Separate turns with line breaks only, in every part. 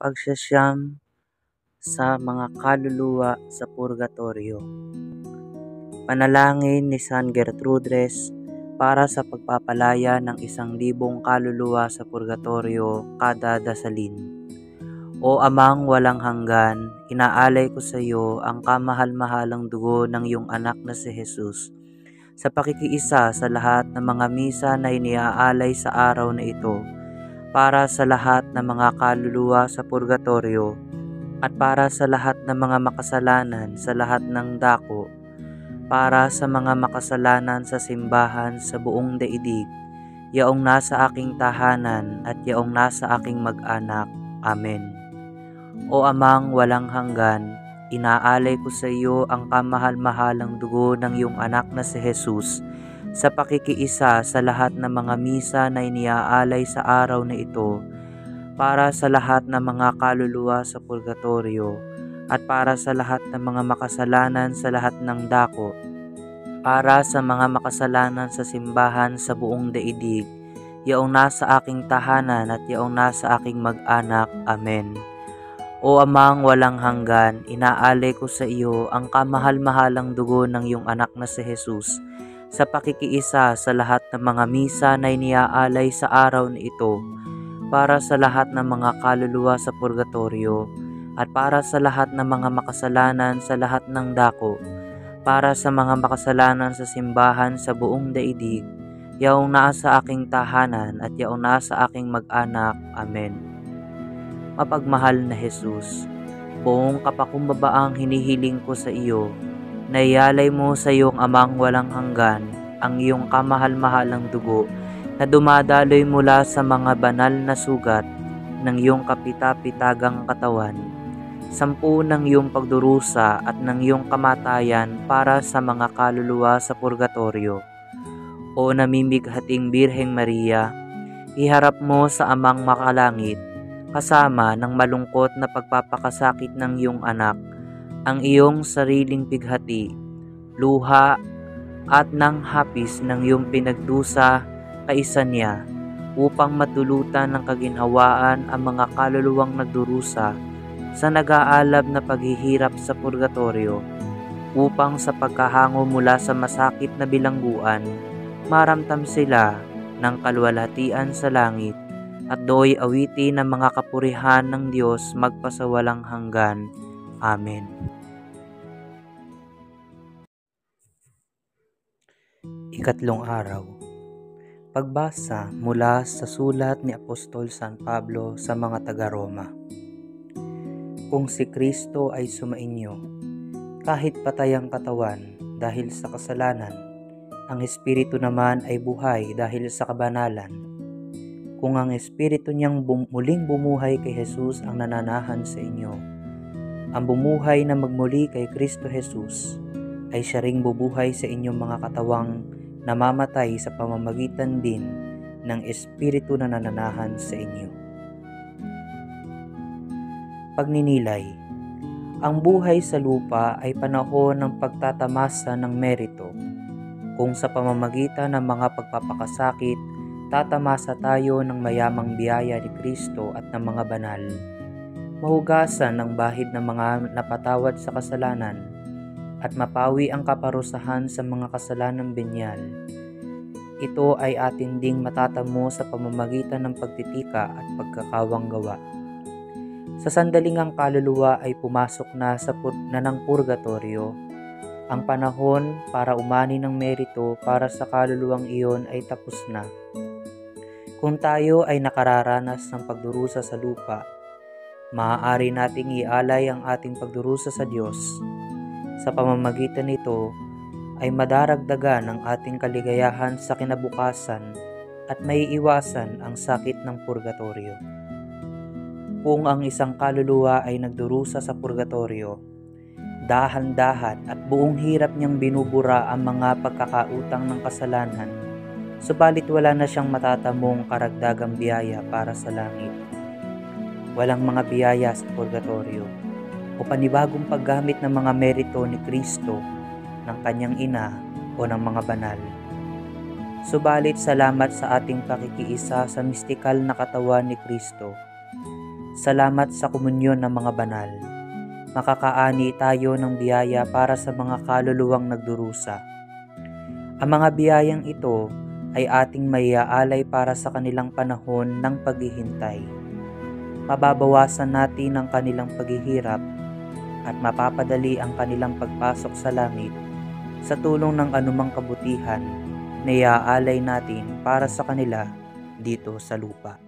Pagsasyam sa mga kaluluwa sa purgatorio. Panalangin ni San Gertrudis para sa pagpapalaya ng 1,000 kaluluwa sa purgatorio kada dasalin. O Amang walang hanggan, inaalay ko sa iyo ang kamahal-mahalang dugo ng iyong anak na si Jesus sa pakikiisa sa lahat ng mga misa na iniaalay sa araw na ito, para sa lahat ng mga kaluluwa sa purgatorio at para sa lahat ng mga makasalanan sa lahat ng dako, para sa mga makasalanan sa simbahan sa buong daigdig, yaong nasa aking tahanan at yaong nasa aking mag-anak. Amen. O Amang walang hanggan, inaalay ko sa iyo ang kamahal-mahalang dugo ng iyong anak na si Jesus sa pakikiisa sa lahat ng mga misa na iniaalay sa araw na ito, para sa lahat ng mga kaluluwa sa purgatorio at para sa lahat ng mga makasalanan sa lahat ng dako, para sa mga makasalanan sa simbahan sa buong daigdig, yaong nasa aking tahanan at yaong nasa aking mag-anak. Amen. O Amang walang hanggan, inaalay ko sa iyo ang kamahal-mahalang dugo ng iyong anak na si Jesus sa pakikiisa sa lahat ng mga misa na iniaalay sa araw na ito, para sa lahat ng mga kaluluwa sa purgatorio at para sa lahat ng mga makasalanan sa lahat ng dako, para sa mga makasalanan sa simbahan sa buong daigdig, yaong nasa aking tahanan at yaong nasa aking mag-anak. Amen. Mapagmahal na Jesus, buong kapakumbabaang hinihiling ko sa iyo, na ialay mo sa iyong Amang walang hanggan ang iyong kamahal-mahalang dugo na dumadaloy mula sa mga banal na sugat ng iyong kapita-pitagang katawan, 10 ng iyong pagdurusa at ng iyong kamatayan para sa mga kaluluwa sa purgatorio. O namimighating Birheng Maria, iharap mo sa Amang makalangit, kasama ng malungkot na pagpapakasakit ng iyong anak, ang iyong sariling pighati, luha at ng hapis ng iyong pinagdusa kaisa niya, upang matulutan ng kaginhawaan ang mga kaluluwang nagdurusa sa nag-aalab na paghihirap sa purgatorio, upang sa pagkahango mula sa masakit na bilangguan, maramtam sila ng kaluwalhatian sa langit, at do'y awitin ng mga kapurihan ng Diyos magpasawalang hanggan. Amen. Ikatlong araw. Pagbasa mula sa sulat ni Apostol San Pablo sa mga taga-Roma. Kung si Kristo ay sumainyo, kahit patay ang katawan dahil sa kasalanan, ang Espiritu naman ay buhay dahil sa kabanalan. Kung ang Espiritu niyang muling bumuhay kay Jesus ang nananahan sa inyo, ang bumuhay na magmuli kay Kristo Jesus ay siya ring bubuhay sa inyong mga katawang namamatay sa pamamagitan din ng Espiritu na nananahan sa inyo. Pagninilay. Ang buhay sa lupa ay panahon ng pagtatamasa ng merito. Kung sa pamamagitan ng mga pagpapakasakit, tatamasa tayo ng mayamang biyaya ni Kristo at ng mga banal, mahugasan ng bahid ng mga napatawad sa kasalanan, at mapawi ang kaparusahan sa mga kasalanang binyal. Ito ay atin ding matatamo sa pamamagitan ng pagtitika at pagkakawang gawa. Sa sandaling ang kaluluwa ay pumasok na sa ng purgatorio, ang panahon para umani ng merito para sa kaluluwang iyon ay tapos na. Kung tayo ay nakararanas ng pagdurusa sa lupa, maaari nating ialay ang ating pagdurusa sa Diyos. Sa pamamagitan nito ay madaragdagan ang ating kaligayahan sa kinabukasan at maiiwasan ang sakit ng purgatorio. Kung ang isang kaluluwa ay nagdurusa sa purgatorio, dahan-dahan at buong hirap niyang binubura ang mga pagkakautang ng kasalanan, subalit wala na siyang matatamong karagdagang biyaya para sa langit. Walang mga biyaya sa purgatorio o panibagong paggamit ng mga merito ni Kristo, ng kanyang ina o ng mga banal. Subalit salamat sa ating pakikiisa sa mistikal na katawan ni Kristo, Salamat sa komunyon ng mga banal. Makakaani tayo ng biyaya para sa mga kaluluwang nagdurusa. Ang mga biyayang ito ay ating maiaalay para sa kanilang panahon ng paghihintay. Mababawasan natin ang kanilang paghihirap at mapapadali ang kanilang pagpasok sa langit sa tulong ng anumang kabutihan na iaalay natin para sa kanila dito sa lupa.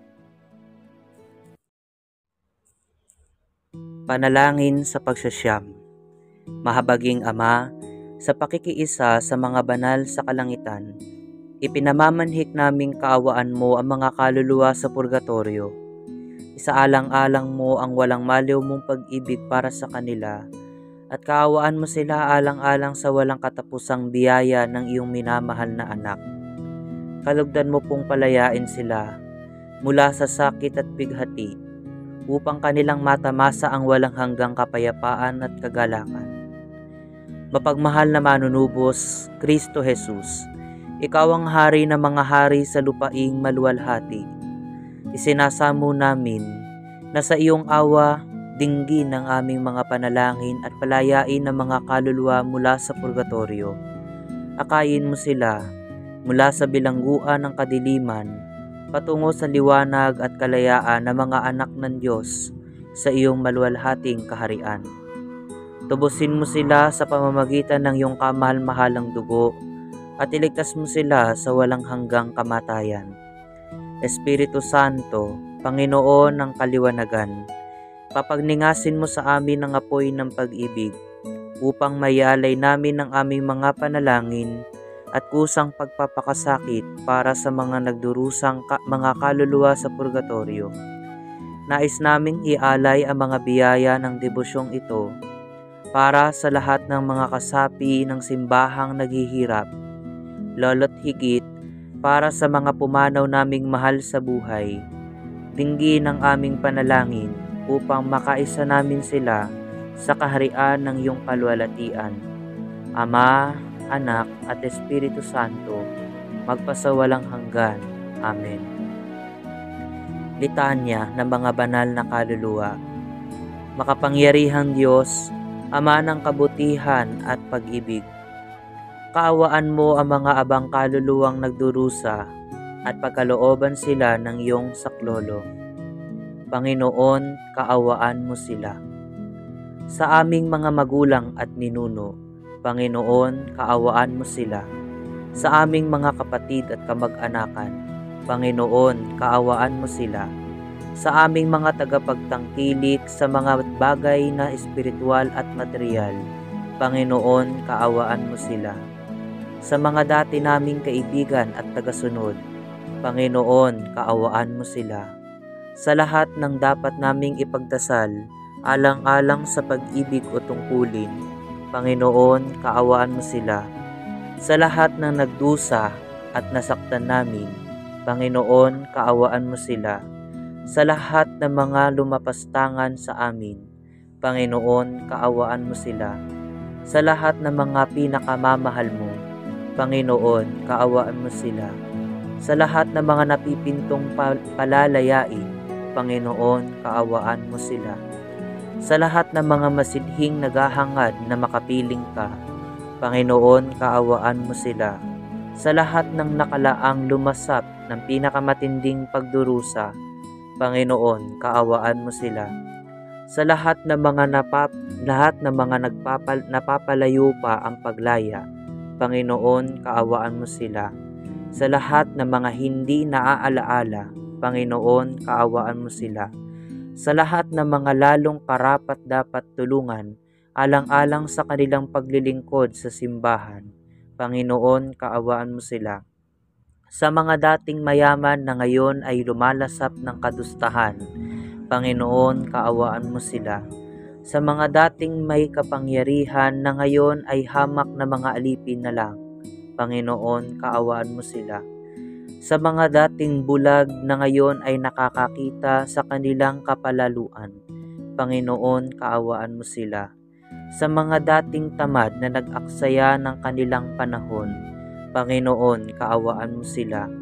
Panalangin sa pagsasyam. Mahabaging Ama, sa pakikiisa sa mga banal sa kalangitan, ipinamamanhik naming kaawaan mo ang mga kaluluwa sa purgatorio. Isaalang-alang mo ang walang maliw mong pag-ibig para sa kanila at kaawaan mo sila alang-alang sa walang katapusang biyaya ng iyong minamahal na anak. Kalugdan mo pong palayain sila mula sa sakit at bighati upang kanilang matamasa ang walang hanggang kapayapaan at kagalakan. Mapagmahal na manunubos, Kristo Jesus, Ikaw ang hari ng mga hari sa lupaing maluwalhati. Isinasamo namin na sa iyong awa, dinggin ang aming mga panalangin at palayain ng mga kaluluwa mula sa purgatorio. Akayin mo sila mula sa bilangguan ng kadiliman patungo sa liwanag at kalayaan ng mga anak ng Diyos sa iyong maluwalhating kaharian. Tubusin mo sila sa pamamagitan ng iyong kamahal-mahalang dugo at iligtas mo sila sa walang hanggang kamatayan. Espiritu Santo, Panginoon ng kaliwanagan, papagningasin mo sa amin ang apoy ng pag-ibig upang mayalay namin ang aming mga panalangin at kusang pagpapakasakit para sa mga nagdurusang mga kaluluwa sa purgatorio. Nais naming ialay ang mga biyaya ng debusyong ito para sa lahat ng mga kasapi ng simbahang naghihirap, lalo't higit para sa mga pumanaw naming mahal sa buhay. Dinggin ang aming panalangin upang makaisa namin sila sa kaharian ng iyong kalwalhatian. Ama, Anak at Espiritu Santo, magpasawalang hanggan. Amen. Litanya ng mga banal na kaluluwa. Makapangyarihang Diyos, Ama ng kabutihan at pag-ibig, kaawaan mo ang mga abang kaluluwang nagdurusa at pagkalooban sila ng iyong saklolo. Panginoon, kaawaan mo sila. Sa aming mga magulang at ninuno, Panginoon, kaawaan mo sila. Sa aming mga kapatid at kamag-anakan, Panginoon, kaawaan mo sila. Sa aming mga tagapagtangkilik sa mga bagay na espiritual at material, Panginoon, kaawaan mo sila. Sa mga dati naming kaibigan at tagasunod, Panginoon, kaawaan mo sila. Sa lahat ng dapat naming ipagdasal, alang-alang sa pag-ibig o tungkulin, Panginoon, kaawaan mo sila. Sa lahat ng nagdusa at nasaktan namin, Panginoon, kaawaan mo sila. Sa lahat ng mga lumapastangan sa amin, Panginoon, kaawaan mo sila. Sa lahat ng mga pinakamamahal mo, Panginoon, kaawaan mo sila. Sa lahat ng mga napipintong palalayain, Panginoon, kaawaan mo sila. Sa lahat ng mga masidhing naghahangad na makapiling ka, Panginoon, kaawaan mo sila. Sa lahat ng nakalaang lumasap ng pinakamatinding pagdurusa, Panginoon, kaawaan mo sila. Sa lahat ng mga napapalayo pa ang paglaya, Panginoon, kaawaan mo sila. Sa lahat ng mga hindi naaalaala, Panginoon, kaawaan mo sila. Sa lahat ng mga lalong karapat-dapat tulungan, alang-alang sa kanilang paglilingkod sa simbahan, Panginoon, kaawaan mo sila. Sa mga dating mayaman na ngayon ay lumalasap ng kadustahan, Panginoon, kaawaan mo sila. Sa mga dating may kapangyarihan na ngayon ay hamak na mga alipin na lang, Panginoon, kaawaan mo sila. Sa mga dating bulag na ngayon ay nakakakita sa kanilang kapalaluan, Panginoon, kaawaan mo sila. Sa mga dating tamad na nag-aksaya ng kanilang panahon, Panginoon, kaawaan mo sila.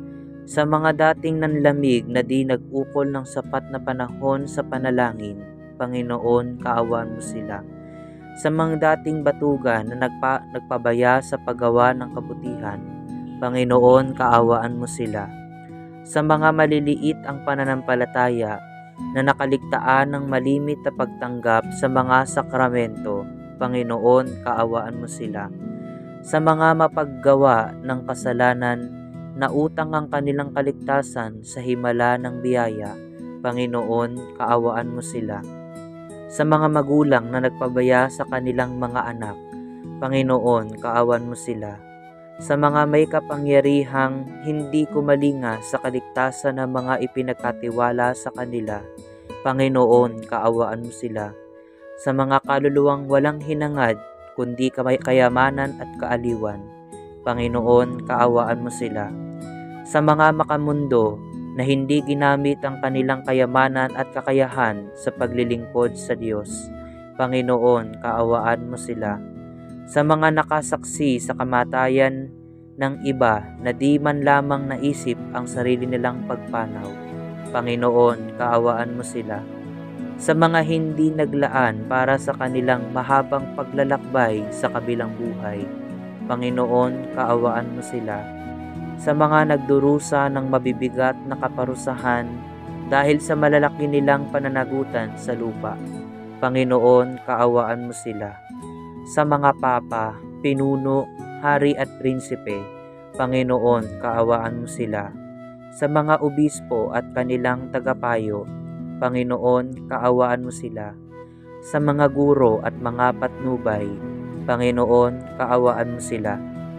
Sa mga dating nanlamig na di nag-ukol ng sapat na panahon sa panalangin, Panginoon, kaawaan mo sila. Sa mga dating batugan na nagpabaya sa paggawa ng kabutihan, Panginoon, kaawaan mo sila. Sa mga maliliit ang pananampalataya na nakaligtaan ng malimit na pagtanggap sa mga sakramento, Panginoon, kaawaan mo sila. Sa mga mapaggawa ng kasalanan na utang ang kanilang kaligtasan sa himala ng biyaya, Panginoon, kaawaan mo sila. Sa mga magulang na nagpabaya sa kanilang mga anak, Panginoon, kaawaan mo sila. Sa mga may kapangyarihang hindi kumalinga sa kaligtasan ng mga ipinagkatiwala sa kanila, Panginoon, kaawaan mo sila. Sa mga kaluluwang walang hinangad, kundi kayamanan at kaaliwan, Panginoon, kaawaan mo sila. Sa mga makamundo na hindi ginamit ang kanilang kayamanan at kakayahan sa paglilingkod sa Diyos, Panginoon, kaawaan mo sila. Sa mga nakasaksi sa kamatayan ng iba na di man lamang naisip ang sarili nilang pagpanaw, Panginoon, kaawaan mo sila. Sa mga hindi naglaan para sa kanilang mahabang paglalakbay sa kabilang buhay, Panginoon, kaawaan mo sila. Sa mga nagdurusa ng mabibigat na kaparusahan dahil sa malalaki nilang pananagutan sa lupa, Panginoon, kaawaan mo sila. Sa mga papa, pinuno, hari at prinsipe, Panginoon, kaawaan mo sila. Sa mga obispo at kanilang tagapayo, Panginoon, kaawaan mo sila. Sa mga guro at mga patnubay, Panginoon, kaawaan mo sila.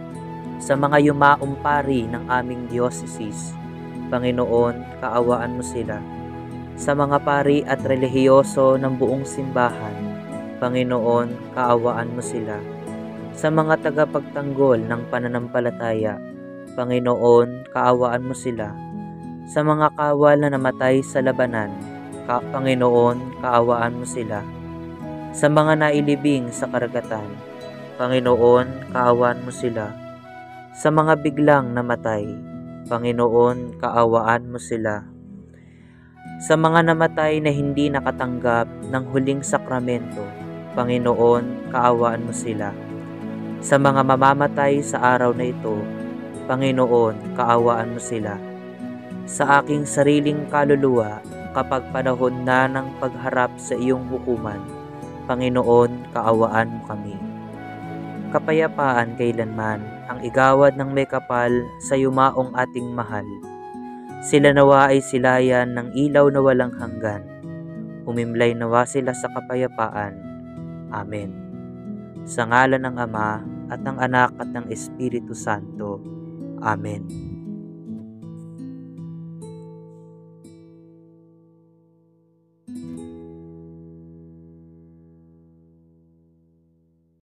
Sa mga yumaong pari ng aming diocese, Panginoon, kaawaan mo sila. Sa mga pari at relihiyoso ng buong simbahan, Panginoon, kaawaan mo sila. Sa mga tagapagtanggol ng pananampalataya, Panginoon, kaawaan mo sila. Sa mga kawal na namatay sa labanan, Panginoon, kaawaan mo sila. Sa mga nailibing sa karagatan, Panginoon, kaawaan mo sila. Sa mga biglang namatay, Panginoon, kaawaan mo sila. Sa mga namatay na hindi nakatanggap ng huling sakramento, Panginoon, kaawaan mo sila. Sa mga mamamatay sa araw na ito, Panginoon, kaawaan mo sila. Sa aking sariling kaluluwa, kapag panahon na ng pagharap sa iyong hukuman, Panginoon, kaawaan mo kami. Kapayapaan kailanman ang igawad ng may kapal sa yumaong ating mahal. Sila nawa ay silayan ng ilaw na walang hanggan. Umimlay nawa sila sa kapayapaan. Amen. Sa ngalan ng Ama at ng Anak at ng Espiritu Santo. Amen.